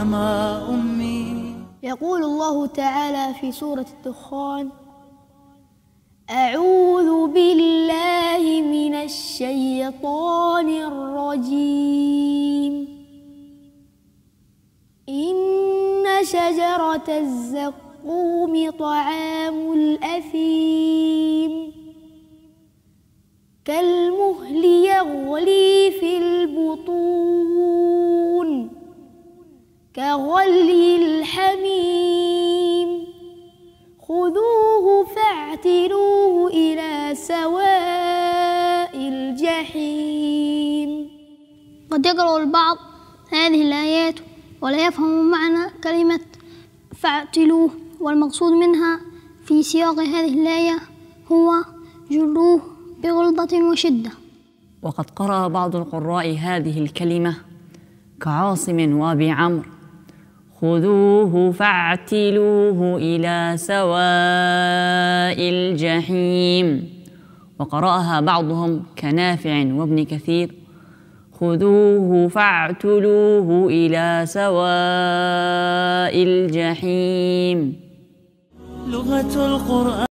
إنما أمي. يقول الله تعالى في سورة الدخان: أعوذ بالله من الشيطان الرجيم. إن شجرة الزقوم طعام الأثيم كالمهل يغلي في البطون كغلي الحميم خذوه فاعتلوه إلى سواء الجحيم. قد يقرأ البعض هذه الآيات ولا يفهم معنى كلمة فاعتلوه، والمقصود منها في سياق هذه الآية هو جروه بغلظة وشدة. وقد قرأ بعض القراء هذه الكلمة كعاصم وابي عمرو: خذوه فاعتلوه إلى سواء الجحيم. وقرأها بعضهم كنافع وابن كثير: خذوه فاعتلوه إلى سواء الجحيم. لغة القرآن